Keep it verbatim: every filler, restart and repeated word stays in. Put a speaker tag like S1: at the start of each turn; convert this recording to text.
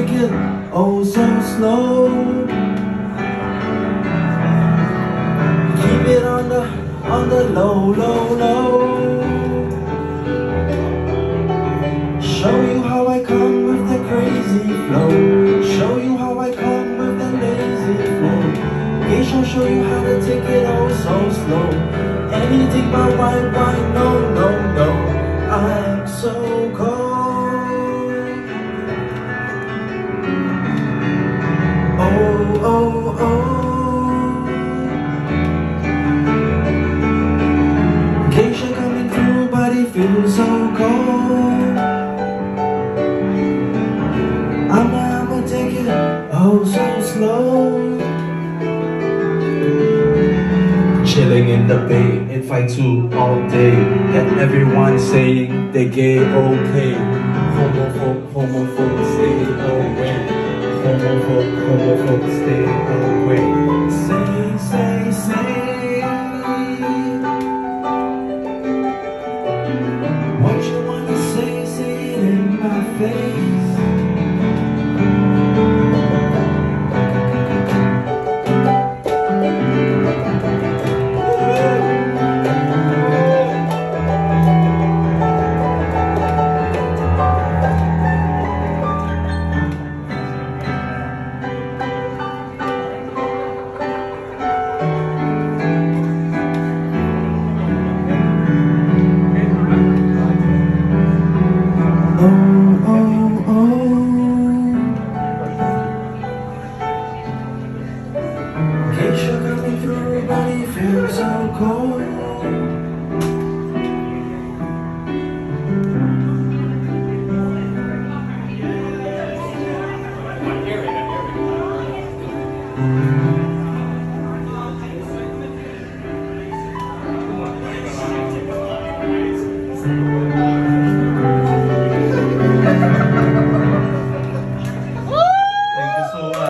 S1: take it oh so slow. Keep it on the, on the low, low, low. Show you how I come with the crazy flow. Show you how I come with the lazy flow. Geisha show you how to take it oh so slow. Anything but wine, wine, no, no, no. I'm so cold. Oh, oh, oh. Geisha coming through, body feels so cold. I'ma, I'ma take it oh so slow. Chilling in the bay, it fight two all day. Got everyone saying they gay okay. Homophobe, homophobe, stay away. Homophobe, homophobe, stay away. Say, say, say what you wanna say, say it in my face. Geisha coming through, body feels so cold. Mm-hmm.